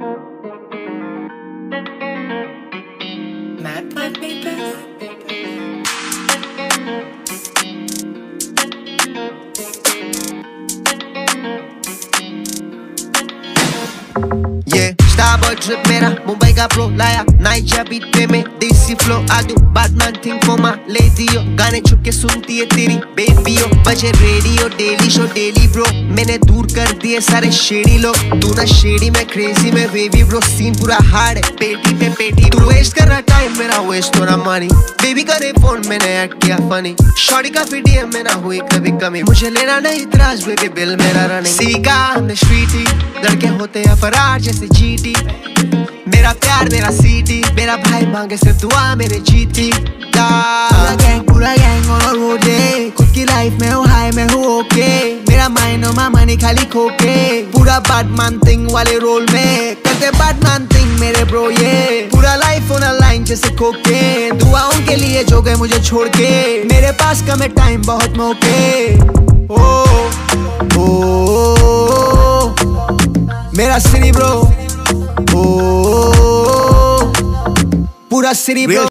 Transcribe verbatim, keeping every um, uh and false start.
Mathematicals. Yeah, Starboy drip मेरा मुंबई का pro लाया नाइजा बीट पे में देसी फ्लो आदू Batman thing for my lady हो गाने छुप के सुनती है तेरी बेबी हो बजे radio daily show daily bro मैंने दूर कर दिए सारे शेडी लोग तू ना शेडी में क्रेजी में बेबी ब्रो सीन पूरा हार्ड है पेटी पे पेटी तू वेस्ट कर रहा टाइम मेरा वेस्ट हो रहा मनी बेबी करे फोन मैंने ऐड किया फनी शॉर्टी का वीडियो में ना हुई कभी कमी मुझे लेना नहीं इतराज बेबी बिल मेरा रनिंग सीखा हमने स्ट्रीटी लड़के होते हैं फरार जैसे जीटी मेरा प्यार मेरा सीटी मेरा भाई मांगे सिर्फ दुआ मेरे जीती पूरा गैंग पूरा गैंग ऑन अ रोड ये खुद की लाइफ में हूँ हाई में हूँ ओके मेरा माइंड और मनी खाली खोके पूरा बैटमैन थिंग वाले रोल में करते बैटमैन थिंग मेरे ब्रो ये पूरा लाइफ ऑन अ लाइन जैसे खोके दुआओं के लिए जो गए मुझे छोड़ के मेरे पास कम है टाइम बहुत मौके ओ ओ मेरा सिटी ब्रो ओ पूरा सिटी ब्रो